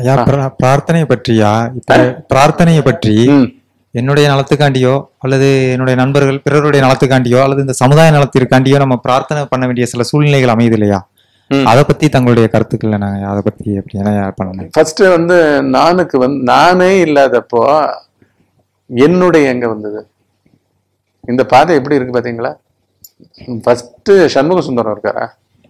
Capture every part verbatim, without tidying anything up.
ஐயா பிரார்த்தனை பற்றியா? இப்ப பிரார்த்தனையை பற்றி என்னுடைய நலத்துக்காண்டியோ அல்லது என்னுடைய நண்பர்கள் பிறருடைய நலத்துக்காண்டியோ அல்லது இந்த சமுதாய நலத்திற்காண்டியோ நம்ம பிரார்த்தனை பண்ண வேண்டிய சில சூழ்நிலைகள் அமையுது இல்லையா? அதை பத்தி தங்களுடைய கருத்துக்கள் என்ன? அதை பத்தி எப்படி என்ன பண்ணணும்? ஃபர்ஸ்ட் வந்து நானுக்கு வந்து நானே இல்லாதப்போ என்னுடைய எங்க வந்தது? இந்த பாதை எப்படி இருக்கு பாத்தீங்களா? ஃபர்ஸ்ட் சண்முக சுந்தரம் இருக்காரா?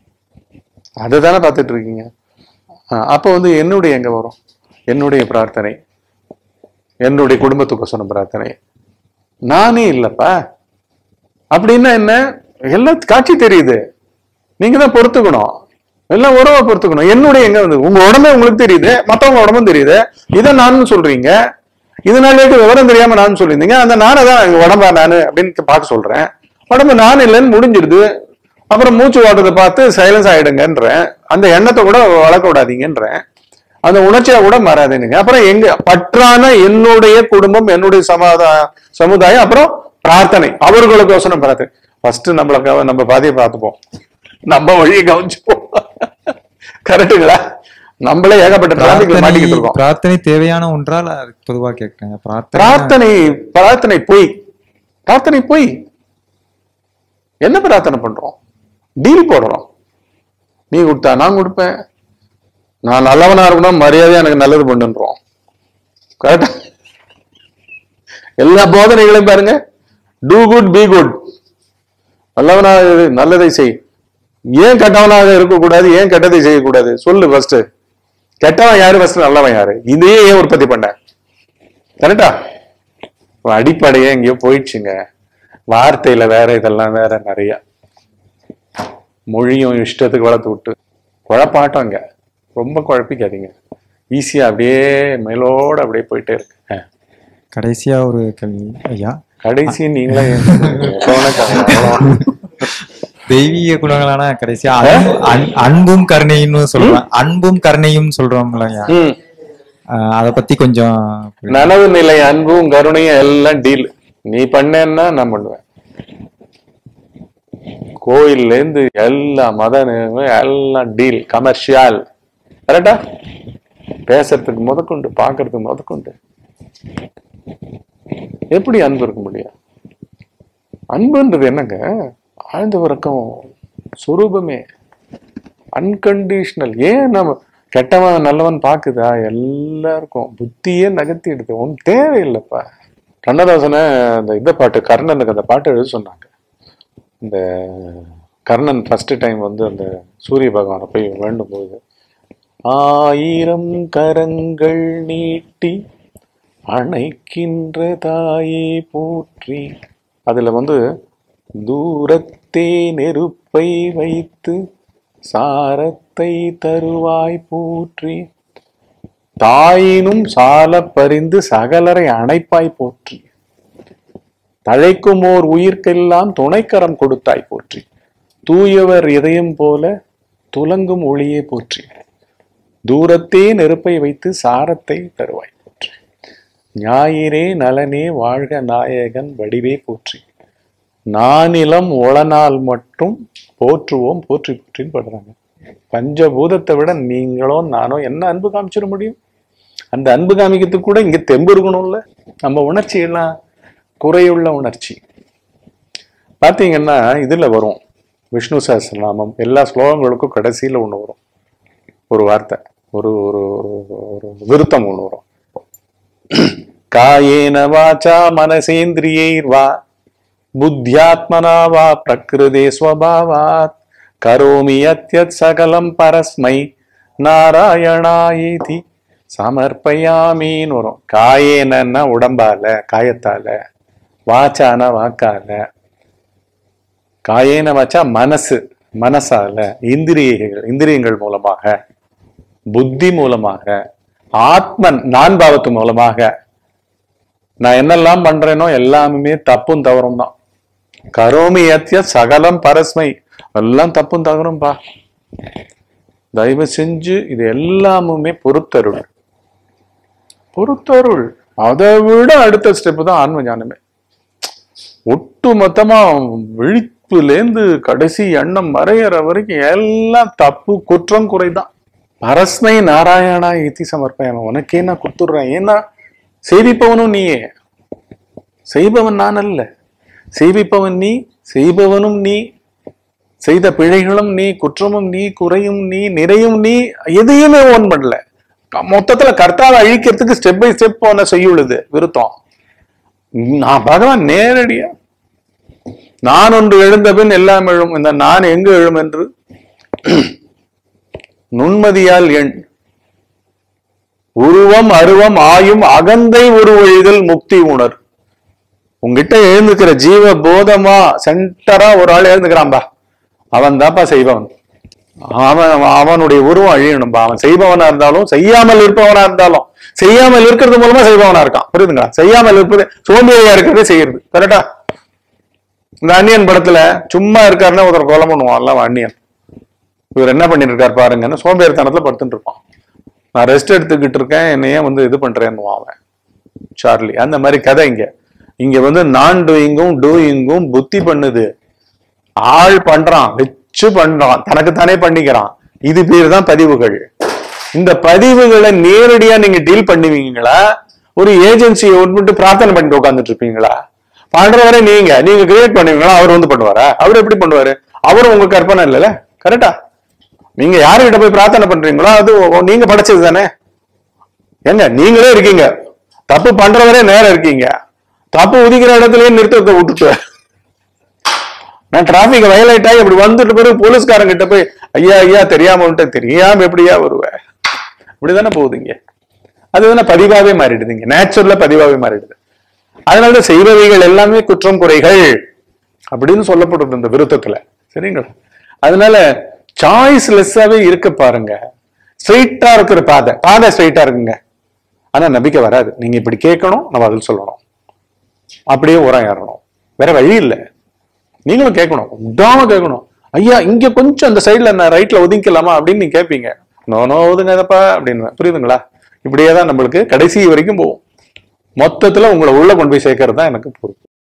அதை தானே பார்த்துட்டு இருக்கீங்க. அப்போ வந்து என்னுடைய எங்க வரும்? என்னுடைய பிரார்த்தனை, என்னுடைய குடும்பத்துக்கு சொன்ன பிரார்த்தனை. நானே இல்லப்பா அப்படின்னா என்ன? எல்லாம் காட்சி தெரியுது, நீங்க தான் பொறுத்துக்கணும், எல்லாம் உறவை பொறுத்துக்கணும். என்னுடைய எங்க வந்து உங்க உடம்பே உங்களுக்கு தெரியுது, மற்றவங்க உடம்பும் தெரியுது. இதை நான் சொல்றீங்க, இதனால விவரம் தெரியாம நான் சொல்லியிருந்தீங்க. அந்த நானே தான் எங்க உடம்பா நானு அப்படின்னு பார்க்க சொல்றேன். உடம்பு நான் இல்லைன்னு முடிஞ்சிருது. அப்புறம் மூச்சு ஓட்டத்தை பார்த்து சைலன்ஸ் ஆயிடுங்கன்றேன். அந்த எண்ணத்தை கூட வளர்க்க விடாதீங்கன்றேன். அந்த உணர்ச்சியா கூட மாறாதுங்க. அப்புறம் எங்க பற்றான என்னுடைய குடும்பம், என்னுடைய சமாதாய சமுதாயம், அப்புறம் பிரார்த்தனை, அவர்களுக்கு யோசனை பிரார்த்தனை. ஃபர்ஸ்ட் நம்மள நம்ம பாதையை பார்த்துப்போம், நம்ம வழியை கவனிச்சுப்போம். கரெக்டுங்களா? நம்மளே ஏகப்பட்ட டிராபிக்ல மாட்டிக்கிட்டு இருக்கோம். பிரார்த்தனை தேவையான ஒன்றால் பொதுவா கேட்கிறேன். பிரார்த்தனை பிரார்த்தனை போய் பிரார்த்தனை போய் என்ன பிரார்த்தனை பண்றோம்? டீல் போடுறோம். நீ கொடுத்தா நான் கொடுப்பேன், நான் நல்லவனா இருக்கணும், மரியாதையா எனக்கு நல்லது பண்ணுன்றோம். கரெக்டா? எல்லா போதனைகளையும் பாருங்க, டூ குட் பி குட், நல்லவனாக நல்லதை செய். ஏன் கெட்டவனாக இருக்கக்கூடாது? ஏன் கெட்டதை செய்யக்கூடாது? சொல்லு ஃபர்ஸ்ட். கெட்டவன் யாரு, ஃபர்ஸ்ட் நல்லவன் யாரு? இதையே ஏன் உற்பத்தி பண்ண? கரெக்டா? அடிப்படையே எங்கேயோ போயிடுச்சுங்க. வார்த்தையில வேற, இதெல்லாம் வேற, நிறைய மொழியும் இஷ்டத்துக்கு வளர்த்து விட்டு குழப்பாட்டம். இங்க ரொம்ப குழப்பிக்காதீங்க, ஈஸியா அப்படியே மேலோட அப்படியே போயிட்டே இருக்கு. கடைசியா ஒரு கேள்வி ஐயா. கடைசி நீங்களே தெய்வீக குணங்களான கடைசியா அன்பும் கருணையும் சொல்றோம். அன்பும் கருணையும் சொல்றோம்ல ஐயா, அத பத்தி கொஞ்சம். நனவு நிலை அன்பும் கருணையும் எல்லாம் டீல். நீ பண்ணேன்னா நான் பண்ணுவேன். கோயில்ல இருந்து எல்லா மத எல்லாம் டீல், கமர்ஷியல். கரெக்டா? பேசுறதுக்கு முதற்கொண்டு, பாக்குறதுக்கு முதற்கொண்டு. எப்படி அன்பு இருக்க முடியும்? அன்புன்றது என்னங்க? ஆழ்ந்த உறக்கம் சொரூபமே, அன்கண்டிஷனல். ஏன் நம்ம கெட்டவன் நல்லவன் பாக்குதா? எல்லாருக்கும் புத்தியே நகர்த்தி எடுத்து ஒன்றும் தேவையில்லைப்பா. கண்ணதாசனை அந்த இந்த பாட்டு, கர்ணனுக்கு அந்த பாட்டு எழுத சொன்னாங்க. இந்த கர்ணன் ஃபர்ஸ்ட் டைம் வந்து அந்த சூரிய பகவானை போய் வேண்டும் போது, ஆயிரம் கரங்கள் நீட்டி அணைக்கின்ற தாயே போற்றி. அதுல வந்து தூரத்தே நெருப்பை வைத்து சாரத்தை தருவாய் போற்றி, தாயினும் சால பறிந்து சகலரை அணைப்பாய் போற்றி, தழைக்கும் ஓர் உயிர்க்கெல்லாம் துணைக்கரம் கொடுத்தாய் போற்றி, தூயவர் இதயம் போல துலங்கும் ஒளியே போற்றி, தூரத்தே நெருப்பை வைத்து சாரத்தை தருவாய் போற்றி, ஞாயிறே நலனே வாழ்க நாயகன் வடிவே போற்றி, நானிலம் உளநாள் மட்டும் போற்றுவோம் போற்றி போற்றின்னு படுறாங்க. பஞ்சபூதத்தை விட நீங்களோ நானோ என்ன அன்பு காமிச்சிட முடியும்? அந்த அன்பு காமிக்கிறதுக்கு கூட இங்க தெம்பு இருக்கணும்ல. நம்ம உணர்ச்சி எல்லாம் குறையுள்ள உணர்ச்சி. பாத்தீங்கன்னா இதுல வரும் விஷ்ணு சஹஸ்ரநாமம் எல்லா ஸ்லோகங்களுக்கும் கடைசியில ஒண்ணு வரும், ஒரு வார்த்தை, ஒரு ஒரு ஒரு விருத்தம் ஒண்ணு வரும். காயேன வாச்சா மனசேந்திரியைர் வா புத்தியாத்மனா வா பிரகிருதே ஸ்வபாவாத் கரோமி யத்யத் சகலம் பரஸ்மை நாராயணாயேதி சமர்ப்பயாமின்னு வரும். காயேனா உடம்பால, காயத்தால, வாச்சான வாக்கால, காயேன வாச்சா மனசு, மனசால, இந்திரியங்கள் இந்திரியங்கள் மூலமாக, புத்தி மூலமாக, ஆத்மன் நான் பாவத்து மூலமாக நான் என்னெல்லாம் பண்றேனோ எல்லாமே தப்பும் தவறும் தான். கரோமி யத்ய சகலம் பரஸ்மை, எல்லாம் தப்பும் தவறும்பா. தயவு செஞ்சு இது எல்லாமுமே பொறுத்தருள், பொறுத்தருள். அதை விட அடுத்த ஸ்டெப் தான் ஆன்ம ஞானமே. ஒட்டு மொத்தமா விழிப்புலேருந்து கடைசி எண்ணம் மறையிற வரைக்கும் எல்லாம் தப்பு குற்றம் குறைதான். பரஸ்மை நாராயணா இத்தி சமர்ப்பயம், உனக்கே நான் கொடுத்துடுறேன். ஏன்னா செய்விப்பவனும் நீயே, செய்பவன் நான் அல்ல. செய்விப்பவன் நீ, செய்பவனும் நீ, செய்த பிழைகளும் நீ, குற்றமும் நீ, குறையும் நீ, நிறையும் நீ, எதையுமே ஓன் பண்ணல. மொத்தத்துல கர்த்தாவை அழிக்கிறதுக்கு ஸ்டெப் பை ஸ்டெப் போன செய்யுள்ளது விருத்தம். நான் பகவான் நேரடியா நான் ஒன்று எழுந்த பின் எல்லாம் எழும், இந்த நான் எங்கு எழும் என்று நுண்மதியால் எண் உருவம் அருவம் ஆயும் அகந்தை உருவெழுதல் முக்தி உணர். உங்ககிட்ட எழுந்துக்கிற ஜீவ போதமா சென்டரா ஒரு ஆள் எழுந்துக்கிறான்பா, அவன் தான்ப்பா செய்பவன். அவன் அவனுடைய உருவம் அழியணும்பா. அவன் செய்பவனா இருந்தாலும் செய்யாமல் இருப்பவனா இருந்தாலும், செய்யாமல் இருக்கிறது மூலமா செய்பவனா இருக்கான். புரியுதுங்களா? செய்யாமல் இருப்பது சோம்பேறியா இருக்கிறதே செய்யறது. கரெக்டா? இந்த அந்நியன் படத்துல சும்மா இருக்காருன்னா ஒருத்தர் கொலை பண்ணுவான். எல்லாம் அந்நியன் இவர் என்ன பண்ணிட்டு இருக்காரு பாருங்கன்னு சோம்பேறித்தனத்துல படுத்துட்டு இருப்பான். நான் ரெஸ்ட் எடுத்துக்கிட்டு இருக்கேன், என்னையே வந்து இது பண்றேன்னு அவன் சார்லி. அந்த மாதிரி கதை இங்க இங்க வந்து நான் டூயிங்கும் டூயிங்கும் புத்தி பண்ணுது. ஆள் பண்றான், வச்சு பண்றான், தனக்குத்தானே பண்ணிக்கிறான். இது பேர் தான் பதிவுகள். இந்த பதிவுகளை நேரடியா நீங்க டீல் பண்ணுவீங்களா, ஒரு ஏஜென்சியை விட்டு பிரார்த்தனை பண்ணிட்டு உட்காந்துட்டு இருப்பீங்களா? பண்றவரை நீங்க நீங்க கிரியேட் பண்ணுவீங்களா, அவர் வந்து பண்ணுவாரா? அவர் எப்படி பண்ணுவாரு? அவரும் உங்க கற்பனை இல்லைல்ல. கரெக்டா? நீங்க யாருகிட்ட போய் பிரார்த்தனை பண்றீங்களோ அது நீங்க படைச்சது தானே. ஏங்க நீங்களே இருக்கீங்க, தப்பு பண்றவரே நேரம் இருக்கீங்க, தப்பு உதிக்கிற இடத்துலயே நிறுத்தத்தை விட்டுட்டு நான் டிராபிக் வயலேட் ஆகி அப்படி வந்துட்டு பிறகு போலீஸ்காரங்க கிட்ட போய் ஐயா ஐயா தெரியாம விட்டு தெரியாம எப்படியா வருவேன், இப்படிதானே போகுதுங்க. அதுதானே பதிவாவே மாறிடுதுங்க, நேச்சுரலா பதிவாவே மாறிடுது. அதனாலதான் செய்பவைகள் எல்லாமே குற்றம் குறைகள் அப்படின்னு சொல்லப்படுது இந்த விருத்தத்துல. சரிங்களா? அதனால சாய்ஸ் லெஸ்ஸாவே இருக்க பாருங்க. ஸ்ட்ரெயிட்டா இருக்கிற பாதை பாதை ஸ்ட்ரெயிட்டா இருக்குங்க, ஆனா நம்பிக்கை வராது. நீங்க இப்படி கேட்கணும், நம்ம பதில் சொல்லணும், அப்படியே உரம் ஏறணும், வேற வழி இல்லை. நீங்களும் கேட்கணும், விடாம கேட்கணும். ஐயா இங்க கொஞ்சம் அந்த சைட்ல நான் ரைட்ல ஒதுங்கிக்கலாமா அப்படின்னு நீங்க கேட்பீங்க. நோ நோ ஒதுங்கப்பா அப்படின்னு. புரியுதுங்களா? இப்படியே தான் நம்மளுக்கு கடைசி வரைக்கும் போகும். மொத்தத்துல உங்களை உள்ள கொண்டு போய் சேர்க்கறது தான் எனக்கு பொறுப்பு.